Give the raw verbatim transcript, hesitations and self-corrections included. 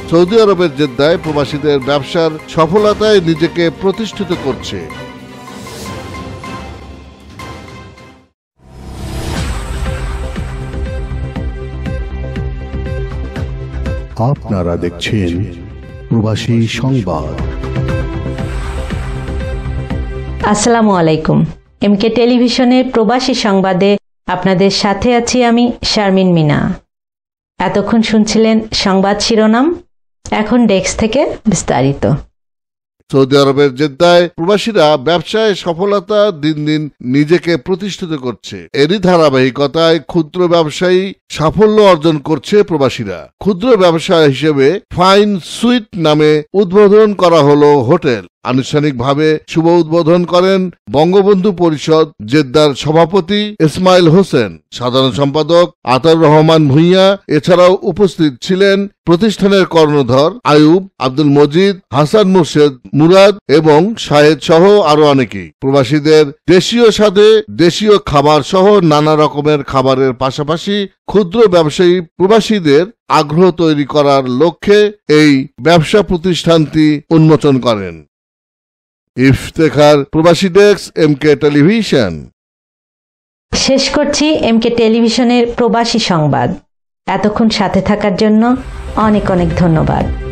Saudi আরবের জেদ্দায় প্রবাসীদের ব্যবসার সফলতায় নিজেকে প্রতিষ্ঠিত করছে। আপনারা দেখছেন প্রবাসী সংবাদ। আসসালামু আলাইকুম। এমকে টেলিভিশনের প্রবাসী সংবাদে আপনাদের সাথে আছি আমি শারমিন মিনা। এতক্ষণ শুনছিলেন সংবাদ শিরোনাম, এখন ডেস্ক থেকে বিস্তারিত। সৌদি আরবের জেদ্দায় প্রবাসীরা ব্যবসায় সফলতা দিন দিন নিজেকে প্রতিষ্ঠিত করছে। এরই ধারাবাহিকতায় ক্ষুদ্র ব্যবসায়ী সাফল্য অর্জন করছে প্রবাসীরা। ক্ষুদ্র ব্যবসা হিসেবে ফাইন সুইট নামে উদ্বোধন করা হলো হোটেল। আনুষ্ঠানিকভাবে শুভ উদ্বোধন করেন বঙ্গবন্ধু পরিষদ জেদ্দার সভাপতি ইসমাইল হোসেন, সাধারণ সম্পাদক আতাউর রহমান ভূঁইয়া। এছাড়াও উপস্থিত ছিলেন প্রতিষ্ঠানের কর্ণধর আয়ুব, আব্দুল মজিদ, হাসান মুর্শেদ, মুরাদ এবং শাহেদ সহ আরো অনেকেই। প্রবাসীদের দেশীয় স্বাদে দেশীয় খাবার সহ নানা রকমের খাবারের পাশাপাশি ক্ষুদ্র ব্যবসায়ী প্রবাসীদের আগ্রহ তৈরি করার লক্ষ্যে এই ব্যবসা প্রতিষ্ঠানটি উন্মোচন করেন। ইফতেখার, প্রবাসী ডেস্ক, এমকে টেলিভিশন। শেষ করছি এমকে টেলিভিশনের প্রবাসী সংবাদ। এতক্ষণ সাথে থাকার জন্য অনেক অনেক ধন্যবাদ।